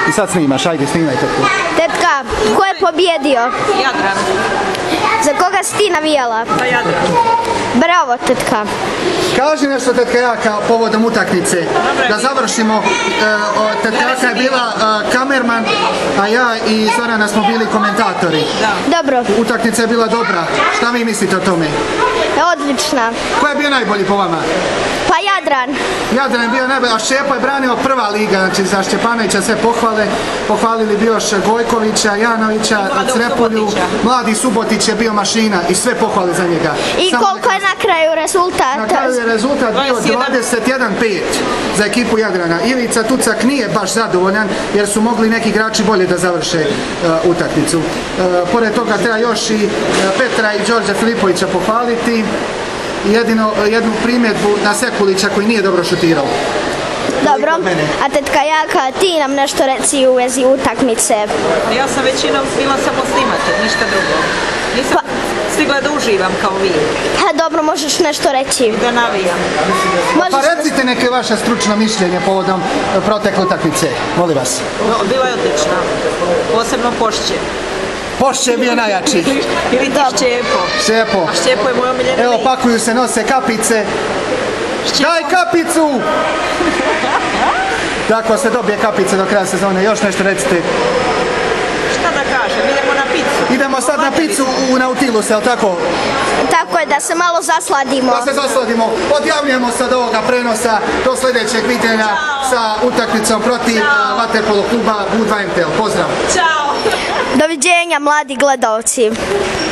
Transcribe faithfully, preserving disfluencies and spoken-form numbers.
I sad snimaš, ajde snimaj tetku. Tetka, ko je pobjedio? Jadran. Za koga si ti navijala? Pa Jadran. Bravo, tetka. Kaži nešto, tetka Jaka, povodom utakmice. Da završimo. Tetka Jaka je bila kamerman, a ja i Zorana smo bili komentatori. Dobro. Utakmica je bila dobra. Šta vi mislite o tome? Odlična. Ko je bio najbolji po vama? Pa Jadran. Jadran je bio najbolji, a Šćepo je branio prva liga, znači za Šćepanovića sve pohvale. Pohvalili bi još Gojkovića, Janovića, Crepulju, Mladi Subotić je bio mašina i sve pohvale za njega. I Samo koliko je na kraju rezultat? Na kraju je rezultat bio dvadeset jedan pet za ekipu Jadrana. Ivica Tucak nije baš zadovoljan jer su mogli neki igrači bolje da završe uh, utakmicu. Uh, pored toga treba još i uh, Petra i Đorđa Filipovića pohvaliti. Jedino, jednu primjedbu na Sekulića koji nije dobro šutirao. Dobro, a tetka Jaka, ti nam nešto reci u vezi utakmice. Ja sam većinom bila samo snimatelj, ništa drugo. Nisam stigla da uživam kao vi. Ha, dobro, možeš nešto reći. Da navijam. Pa recite neke vaše stručno mišljenje povodom protekle utakmice, molim vas. No, bila je odlična, posebno Pošće. Pošće je bio najjači. Ili ti Šćepo. Šćepo. A Šćepo je moj omiljeni lik. Evo, pakuju se, nose kapice. Daj kapicu! Tako se dobije kapice do kraja sezone. Još nešto recite. Šta da kažem, idemo na picu. Idemo sad na picu u Nautilus, jel tako? Tako je, da se malo zasladimo. Da se zasladimo. Odjavljujemo se od ovoga prenosa do sljedećeg viđenja sa utakmicom protiv vaterpolo kluba U dva M T L. Pozdrav! Ćao! Doviđenja, mladi gledalci.